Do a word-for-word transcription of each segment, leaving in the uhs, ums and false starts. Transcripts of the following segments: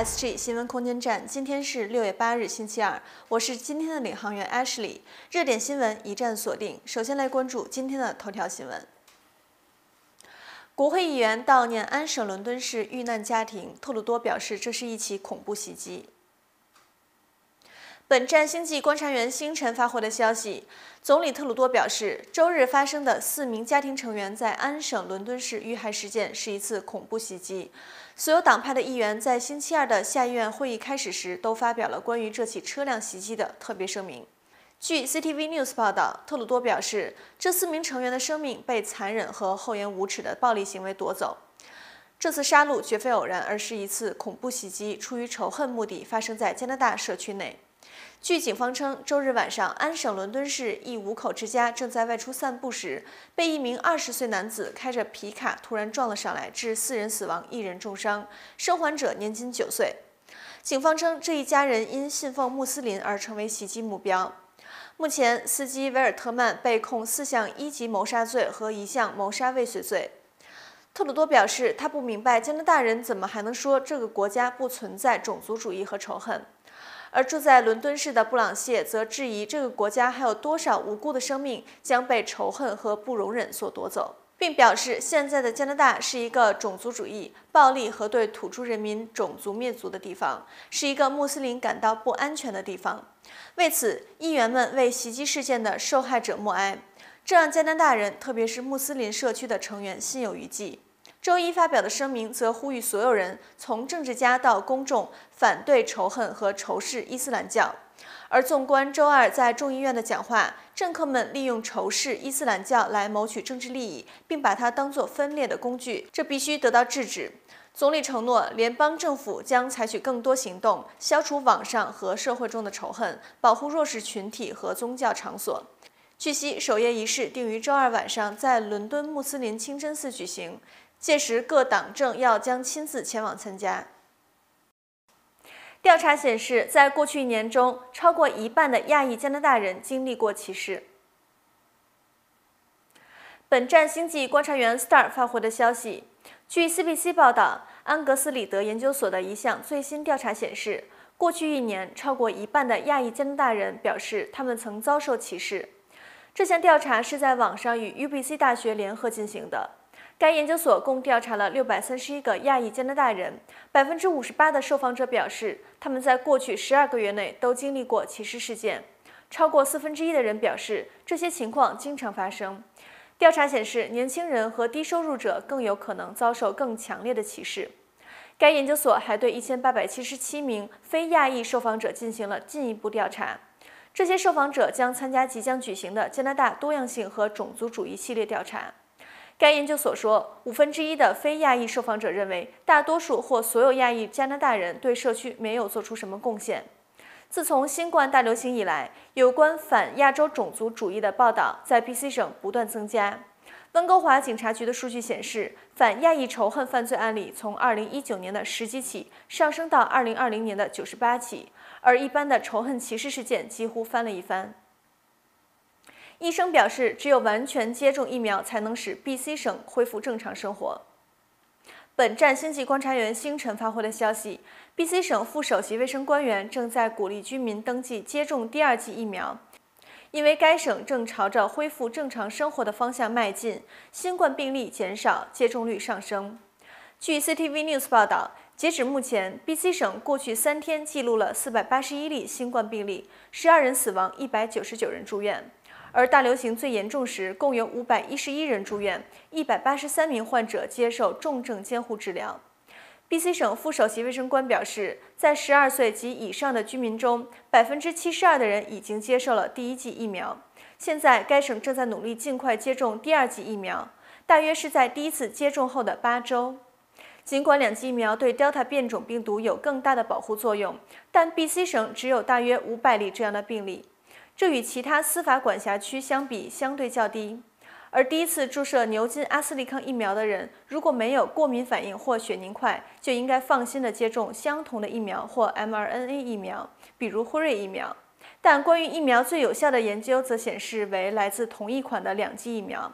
S G 新闻空间站，今天是六月八日，星期二，我是今天的领航员 Ashley。热点新闻一站锁定，首先来关注今天的头条新闻。国会议员悼念安省伦敦市遇难家庭，特鲁多表示这是一起恐怖袭击。本站星际观察员星辰发回的消息，总理特鲁多表示，周日发生的四名家庭成员在安省伦敦市遇害事件是一次恐怖袭击。所有党派的议员在星期二的下议院会议开始时都发表了关于这起车辆袭击的特别声明。据 C T V News 报道，特鲁多表示，这四名成员的生命被残忍和厚颜无耻的暴力行为夺走。这次杀戮绝非偶然，而是一次恐怖袭击，出于仇恨目的，发生在加拿大社区内。据警方称，周日晚上，安省伦敦市一五口之家正在外出散步时，被一名二十岁男子开着皮卡突然撞了上来，致四人死亡，一人重伤，生还者年仅九岁。警方称，这一家人因信奉穆斯林而成为袭击目标。目前，司机维尔特曼被控四项一级谋杀罪和一项谋杀未遂罪。特鲁多表示，他不明白加拿大人怎么还能说这个国家不存在种族主义和仇恨。而住在伦敦市的布朗谢则质疑这个国家还有多少无辜的生命将被仇恨和不容忍所夺走，并表示现在的加拿大是一个种族主义、暴力和对土著人民种族灭族的地方，是一个穆斯林感到不安全的地方。为此，议员们为袭击事件的受害者默哀，这让加拿大人，特别是穆斯林社区的成员心有余悸。周一发表的声明则呼吁所有人，从政治家到公众，反对仇恨和仇视伊斯兰教。而纵观周二在众议院的讲话，政客们利用仇视伊斯兰教来谋取政治利益，并把它当作分裂的工具，这必须得到制止。总理承诺，联邦政府将采取更多行动，消除网上和社会中的仇恨，保护弱势群体和宗教场所。据悉，守夜仪式定于周二晚上在伦敦穆斯林清真寺举行。届时，各党政要将亲自前往参加。调查显示，在过去一年中，超过一半的亚裔加拿大人经历过歧视。本站星际观察员 Star 发回的消息，据 C B C 报道，安格斯里德研究所的一项最新调查显示，过去一年，超过一半的亚裔加拿大人表示他们曾遭受歧视。这项调查是在网上与 U B C 大学联合进行的。该研究所共调查了六百三十一个亚裔加拿大人，百分之五十八的受访者表示，他们在过去十二个月内都经历过歧视事件。超过四分之一的人表示，这些情况经常发生。调查显示，年轻人和低收入者更有可能遭受更强烈的歧视。该研究所还对一千八百七十七名非亚裔受访者进行了进一步调查。这些受访者将参加即将举行的加拿大多样性和种族主义系列调查。该研究所说，五分之一的非亚裔受访者认为，大多数或所有亚裔加拿大人对社区没有做出什么贡献。自从新冠大流行以来，有关反亚洲种族主义的报道在 B C 省不断增加。温哥华警察局的数据显示，反亚裔仇恨犯罪案例从二零一九年的十几起上升到二零二零年的九十八起，而一般的仇恨歧视事件几乎翻了一番。医生表示，只有完全接种疫苗才能使 B C 省恢复正常生活。本站星际观察员星辰发回的消息 ，B C 省副首席卫生官员正在鼓励居民登记接种第二剂疫苗，因为该省正朝着恢复正常生活的方向迈进，新冠病例减少，接种率上升。据 C T V News 报道，截止目前 ，B C 省过去三天记录了四百八十一例新冠病例，十二人死亡，一百九十九人住院。而大流行最严重时，共有五百一十一人住院，一百八十三名患者接受重症监护治疗。B C 省副首席卫生官表示，在十二岁及以上的居民中，百分之七十二的人已经接受了第一剂疫苗。现在，该省正在努力尽快接种第二剂疫苗，大约是在第一次接种后的八周。尽管两剂疫苗对 Delta 变种病毒有更大的保护作用，但 B C 省只有大约五百例这样的病例。这与其他司法管辖区相比相对较低，而第一次注射牛津阿斯利康疫苗的人，如果没有过敏反应或血凝块，就应该放心地接种相同的疫苗或 M R N A 疫苗，比如辉瑞疫苗。但关于疫苗最有效的研究则显示为来自同一款的两剂疫苗。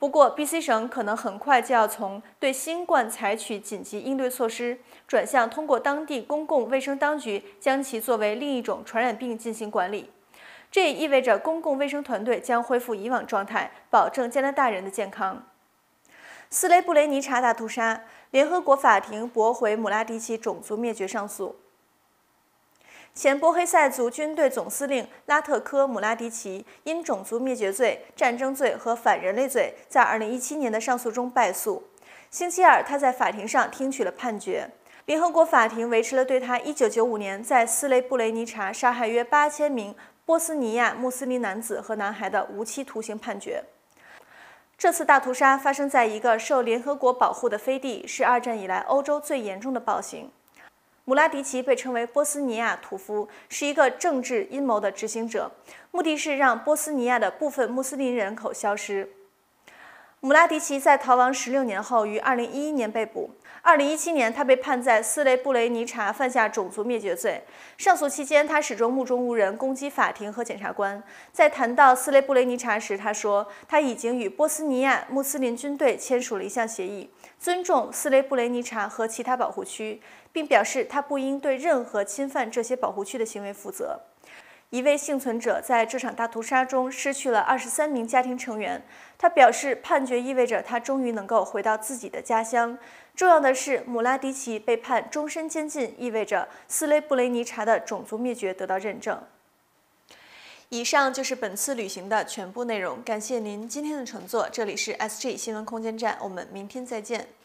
不过 ，B C 省可能很快就要从对新冠采取紧急应对措施，转向通过当地公共卫生当局将其作为另一种传染病进行管理。这也意味着公共卫生团队将恢复以往状态，保证加拿大人的健康。斯雷布雷尼察大屠杀，联合国法庭驳回姆拉迪奇种族灭绝上诉。前波黑塞族军队总司令拉特科·姆拉迪奇因种族灭绝罪、战争罪和反人类罪，在二零一七年的上诉中败诉。星期二，他在法庭上听取了判决。联合国法庭维持了对他一九九五年在斯雷布雷尼察杀害约八千名波斯尼亚穆斯林男子和男孩的无期徒刑判决。这次大屠杀发生在一个受联合国保护的飞地，是二战以来欧洲最严重的暴行。姆拉迪奇被称为波斯尼亚屠夫，是一个政治阴谋的执行者，目的是让波斯尼亚的部分穆斯林人口消失。姆拉迪奇在逃亡十六年后于二零一一年被捕。二零一七年，他被判在斯雷布雷尼察犯下种族灭绝罪。上诉期间，他始终目中无人，攻击法庭和检察官。在谈到斯雷布雷尼察时，他说他已经与波斯尼亚穆斯林军队签署了一项协议，尊重斯雷布雷尼察和其他保护区，并表示他不应对任何侵犯这些保护区的行为负责。一位幸存者在这场大屠杀中失去了二十三名家庭成员。他表示，判决意味着他终于能够回到自己的家乡。重要的是，姆拉迪奇被判终身监禁，意味着斯雷布雷尼察的种族灭绝得到认证。以上就是本次旅行的全部内容，感谢您今天的乘坐。这里是 S G 新闻空间站，我们明天再见。